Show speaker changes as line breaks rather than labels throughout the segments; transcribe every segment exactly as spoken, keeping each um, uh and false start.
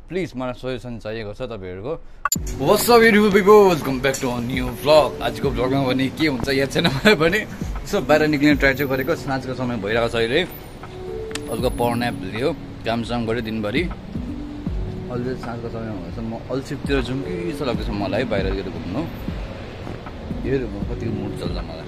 Please मलाई suggestion चाहिएको छ तपाईहरुको। What's up beautiful people, welcome back to a new vlog. आजको भ्लगमा भने के हुन्छ याद छैन मलाई पनि। यसो बाहिर निक्लिने ट्राई चाहिँ गरेको, साँझको समय भइरहेको छ अहिले। हल्का पावर न्याप लियो, कामसाम गऱ्यो दिनभरि। अहिले साँझको समय भएछ, म अल्छिपतिर जाउँ कि जस्तो लाग्दैछ मलाई बाहिरतिर घुम्नु। हेरौँ म कतिको मुड चल्छ मलाई।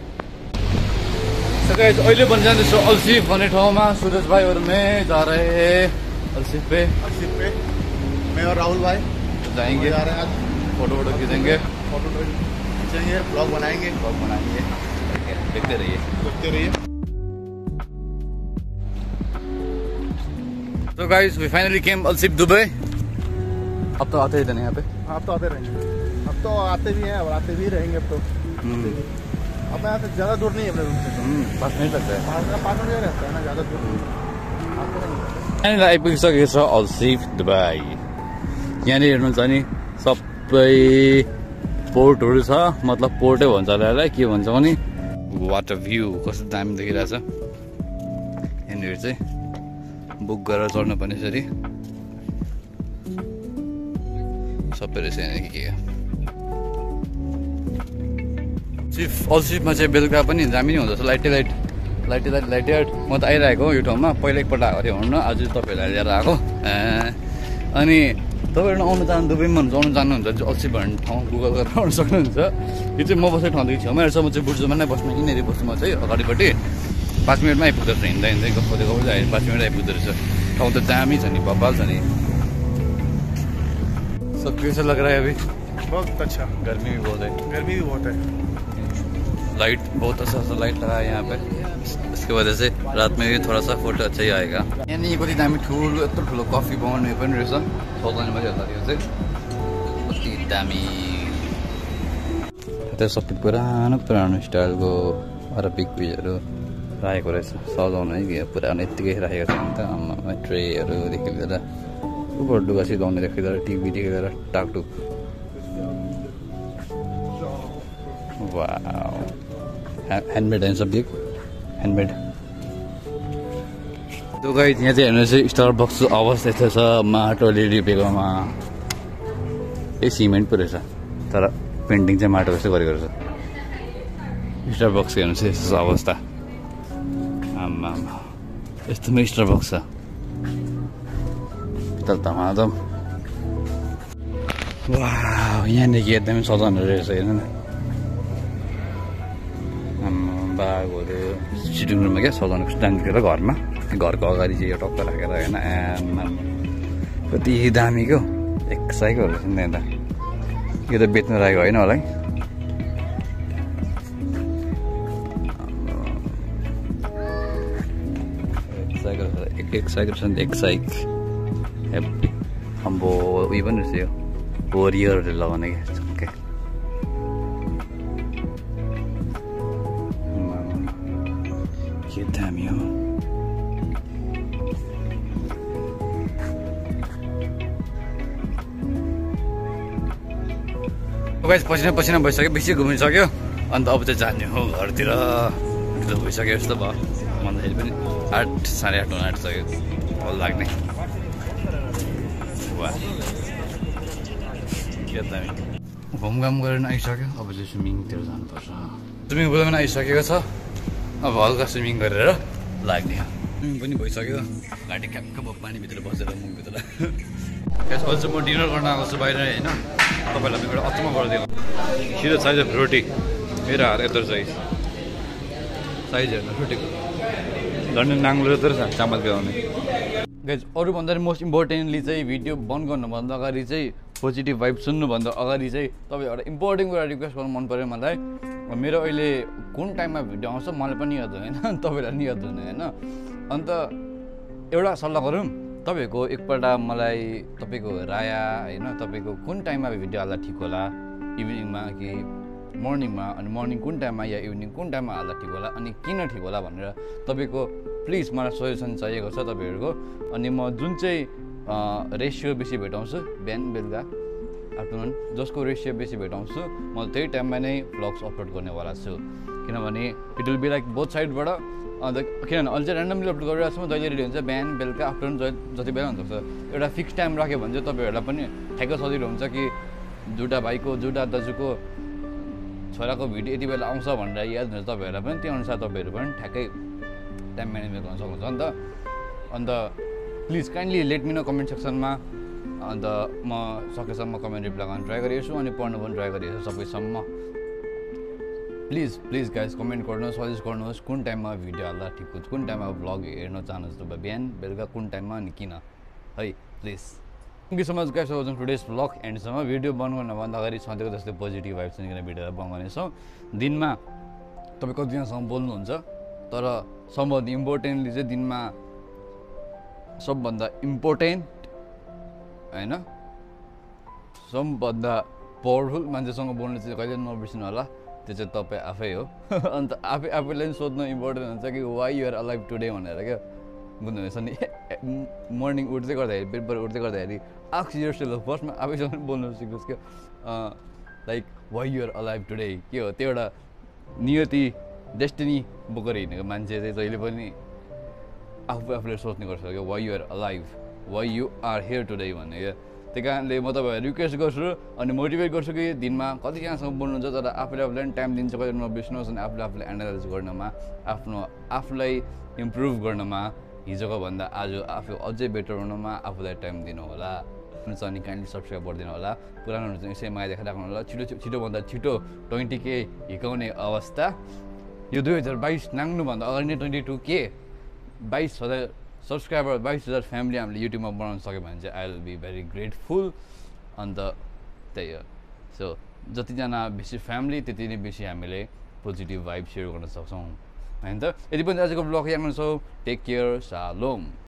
So guys, अहिले पनि जाँदैछु अल्सिफ भन्ने ठाउँमा। सूरज भाई और मैं जा रहे हैं अल्सिफ पे।
अल्सिफ पे मैं और राहुल भाई
जाएंगे,
जा रहे हैं आज।
फोटो वोटो खींचेंगे,
फोटो खींचेंगे, ब्लॉग बनाएंगे
ब्लॉग बनाएंगे। देखते रहिए
देखते रहिए।
So guys, we finally came Al Seef Dubai. अब तो आते ही थे यहाँ पे।
अब तो आते रहेंगे, अब तो आते भी हैं और आते भी रहेंगे। अब तो अब यहाँ से ज़्यादा दूर नहीं है अपने रूम से,
पाँच मिनट लगता है,
पाँच पाँच मिनट रहता है ना, ज़्यादा दूर नहीं आते रहेंगे।
आइपुगिसकेको छ अल्सिफ दुबई। यहाँनिर हेर्नुहुन्छ नि सबै पोर्टहरू छ, मतलब पोर्टै भन्छ होला यसलाई, के भन्छ भने वाटर भ्यू कस्तो दामी देखिरहेछ। यहाँनिर चाहिँ बुक गरेर चढ्नु पर्ने यसरी सबै रहेछ यहाँनिर के सिफ अल्सिफमा चाहिँ बेलुका पनि दामी नै हुँदछ। लाइटे लाइट लाइटे लाइट लाइटे लाइट म त आइरहेको यो ठाउँमा, पहिला एकपल्ट आएको थिएँ हुनु, आज तपाईँहरूलाई लिएर आएको। अनि तपाईँहरू आउनु चाहनु दुबईमा आउनु चाहनुहुन्छ चाहिँ अल्सिफ भन्ने ठाउँ गुगल गरेर आउनु सक्नुहुन्छ। यो चाहिँ म बसेको ठाउँदेखि छेउमा रहेछ। म चाहिँ बुर्जुमा नै बस्नु, यिनीहरू बस्नु म चाहिँ अगाडिपट्टि। पाँच मिनटमा आइपुग्दो रहेछ, हिँड्दा हिँड्दै गफाउँदै गफाउँदै आयो, पाँच मिनट आइपुग्दो रहेछ। ठाउँ त दामी छ नि, बब्बाल छ नि। सब कैसा लग रहा है अभी?
बहुत अच्छा।
गर्मी भी बहुत है,
गर्मी भी बहुत है।
लाइट बहुत अच्छा सा लाइट लगा है यहाँ पे, इसकी वजह से रात में भी थोड़ा सा फोटो अच्छा ही आएगा। यहाँ कति दामी ठुलो यत्रो ठुलो कफी बनाउने पनि रहेछ, सौदानीमा चाहिँ हेर्दा चाहिँ कति दामी। त्यो सबै पुरानो पुरानो स्टाइलको अरबिक उयोहरू राखेको रहेछ, सजाउनु है कि पुरानो यत्तिकै राखेको छ नि त। आमा ट्रेहरूदेखि लिएर उपर डुगा सिधाउनेदेखि लिएर टिभीदेखि लिएर टाकटुक। वाउ, ह्यान्डमेड है सब ह्यान्डमेड। त्यो गाइस यहाँ चाहिँ हेर्नु चाहिँ स्टार बक्सको अवस्था यस्तो छ, माटोले लिपेकोमा। ए सिमेन्ट पो रहेछ तर पेन्टिङ चाहिँ माटो जस्तो गरेको रहेछ। स्टार बक्स हेर्नु चाहिँ यस्तो छ अवस्था। आमा यस्तोमा स्टार बक्स छ तर धमाधम। वाह, यहाँदेखि एकदमै सजाउनु रहेछ हेर्नु न। बाघहरू सिटिङ रुममा क्या सजाउनु स्ट्यान्ड गरेर घरमा, घरको अगाडि चाहिँ यो टक्क राखेर होइन। आमा कति दामी क्या, एक साइकलहरू छ नि त। यो त बेच्नु राखेको होइन होला है। एक साइकल एक एक साइकल छ नि, एक साइक अम्बो उयो पनि रहेछ यो वरियरहरूले लगाउने क्या छक्कै। के दामी हो। गाइस पसिना पसिना भइसक्यो, बेसी घुमिसक्यो, अन्त अब चाहिँ जाने हो घरतिर। ढिलो भइसक्यो जस्तो भयो, भन्दाखेरि पनि आठ साढे आठ हुन आँटिसक्यो हल लाग्ने। वाह के दामी। घुमघाम गरेर आइसक्यो, अब चाहिँ स्विमिङतिर जानुपर्छ। स्विमिङ पुलमा पनि आइसकेको छ, अब हल्का स्विमिङ गरेर लाग्ने। स्विमिङ पनि भइसक्यो, घाँटी क्याक्क भयो पानीभित्र बसेर मुखभित्र। अहिले चाहिँ म डिनर गर्न आएको छु बाहिर होइन। तपाईँहरूलाई एउटा अचम्म गरिदिएको सिधो साइज अफ रोटी, मेरो हात यत्रो साइज साइज हेर्नु रोटीको झन्डै नाङ्लो यत्रो छ चामल पियाउने। गाइज अरूभन्दा मोस्ट इम्पोर्टेन्टली चाहिँ भिडियो बन्द गर्नुभन्दा अगाडि चाहिँ पोजिटिभ भाइब सुन्नुभन्दा अगाडि चाहिँ तपाईँ एउटा इम्पोर्टेन्ट कुरा रिक्वेस्ट गर्नु मन पऱ्यो मलाई। मेरो अहिले कुन टाइममा भिडियो आउँछ मलाई पनि याद हुँदैन, तपाईँलाई पनि याद हुँदैन होइन। अन्त एउटा सल्लाह गरौँ, तपाईँहरूको एकपल्ट मलाई तपाईँको राय होइन, तपाईँको कुन टाइममा भिडियो हाल्दा ठिक होला, इभिनिङमा कि मर्निङमा, अनि मर्निङ कुन टाइममा या इभिनिङ कुन टाइममा हाल्दा ठिक होला, अनि किन ठिक होला भनेर तपाईँको प्लिज मलाई सजेसन चाहिएको छ तपाईँहरूको। अनि म जुन चाहिँ रेसियो बेसी भेटाउँछु बिहान बेलुका आफ्टरनुन, जसको रेसियो बेसी भेटाउँछु म त्यही टाइममा नै भ्लग्स अपलोड गर्नेवाला छु। किनभने it will be like both साइडबाट अन्त किनभने अहिले चाहिँ ऱ्यान्डमली अपलोड गरिरहेको छु म जहिले रेडी हुन्छ बिहान बेलुका आफ्टरनुन जहिले जति बेला हुनसक्छ एउटा फिक्स टाइम राख्यो भने चाहिँ तपाईँहरूलाई पनि ठ्याक्कै सजिलो हुन्छ कि जुटा भाइको जुटा दाजुको छोराको भिडियो यति बेला आउँछ भनेर याद हुन्छ तपाईँहरूलाई पनि त्यो अनुसार तपाईँहरू पनि ठ्याक्कै टाइम म्यानेजमेन्ट गर्न सक्नुहुन्छ अन्त अन्त please kindly let me know comment सेक्सनमा अन्त म सकेसम्म कमेन्ट रिप्लाई गर्न ट्राई गरिरहेछु अनि पढ्नु पनि ट्राई गरिरहेछु सबैसम्म प्लिज प्लिज गाइस कमेन्ट गर्नुहोस् सजेस्ट गर्नुहोस् कुन टाइममा भिडियो हाल्दा ठिक हुन्छ कुन टाइममा भ्लग हेर्न चाहनुहुन्छ तपाईँ बिहान बेलुका कुन टाइममा अनि किन है please thank you so much guys watching today's vlog एन्डसम्म भिडियो बनाउनु नभन्दा अगाडि सधैँको जस्तै पोजिटिभ भाइब्स निस्किने भिडियोहरू बनाउनेछौँ दिनमा तपाईँ कतिजनासँग बोल्नुहुन्छ तर सबभन्दा इम्पोर्टेन्टली चाहिँ दिनमा सबभन्दा इम्पोर्टेन्ट होइन सबभन्दा पावरफुल मान्छेसँग बोल्नु चाहिँ कहिले नबिर्सिनु होला त्यो चाहिँ तपाईँ आफै हो अन्त आफै आफैलाई पनि सोध्नु इम्पोर्टेन्ट हुन्छ कि वाइ युआर अलाइभ टुडे भनेर क्या बुझ्नुहुनेछ नि मर्निङ उठ्दै गर्दाखेरि पेपर उठ्दै गर्दाखेरि आक्स योरसेल्फ फर्स्टमा आफैसँग बोल्नु सिक्नुहोस् क्या like why you're alive today के हो त्यो एउटा नियति डेस्टिनी बोकेर हिँडेको मान्छे चाहिँ जहिले पनि आफू आफूले सोच्ने गर्छ क्या why you're alive why you are here today भन्ने क्या त्यही कारणले म तपाईँहरू रिक्वेस्ट गर्छु अनि मोटिभेट गर्छु कि दिनमा कतिजनासँग बोल्नुहुन्छ तर आफूले आफूलाई पनि टाइम दिन्छ कहिले नबिर्सिनुहोस् अनि आफूले आफूले एनालाइज गर्नमा आफ्नो आफूलाई इम्प्रुभ गर्नमा हिजोको भन्दा आज आफू अझै बेटर हुनुमा आफूलाई टाइम दिनु होला अनि काइन्डली सब्सक्राइब गरिदिनु होला पुरानो चाहिँ यसै माया देखाइराख्नु होला छिटो छिटोभन्दा छिटो ट्वेन्टी के हिर्काउने अवस्था यो दुई हजार बाइस नाग्नुभन्दा अगाडि नै ट्वेन्टी टू के बाइस हजार सब्सक्राइबर बाइस हजार फ्यामिली हामीले युट्युबमा बनाउन सक्यो भने चाहिँ I will be very grateful अन्त त्यही हो सो जतिजना बेसी फ्यामिली त्यति नै बेसी हामीले पोजिटिभ भाइब सेयर गर्न सक्छौँ होइन त यति पनि आजको ब्लग हेर्नु छौँ टेक केयर सालोम